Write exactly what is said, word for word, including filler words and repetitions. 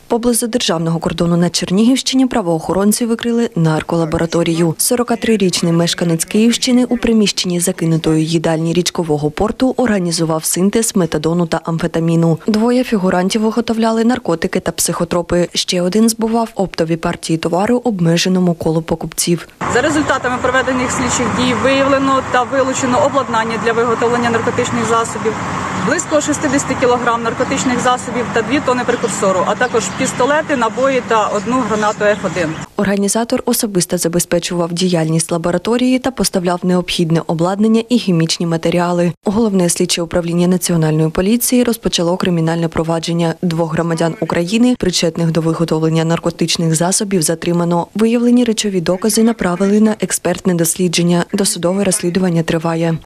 Поблизу державного кордону на Чернігівщині правоохоронці викрили нарколабораторію. сорокатрирічний мешканець Київщини у приміщенні закинутої їдальні річкового порту організував синтез метадону та амфетаміну. Двоє фігурантів виготовляли наркотики та психотропи. Ще один збував оптові партії товару обмеженому колу покупців. За результатами проведених слідчих дій виявлено та вилучено обладнання для виготовлення наркотичних засобів, близько шістдесят кілограм наркотичних засобів та дві тонни прекурсору, а також пістолети, набої та одну гранату еф один. Організатор особисто забезпечував діяльність лабораторії та поставляв необхідне обладнання і хімічні матеріали. Головне слідче управління Національної поліції розпочало кримінальне провадження. Двох громадян України, причетних до виготовлення наркотичних засобів, затримано. Виявлені речові докази направили на експертне дослідження. Досудове розслідування триває.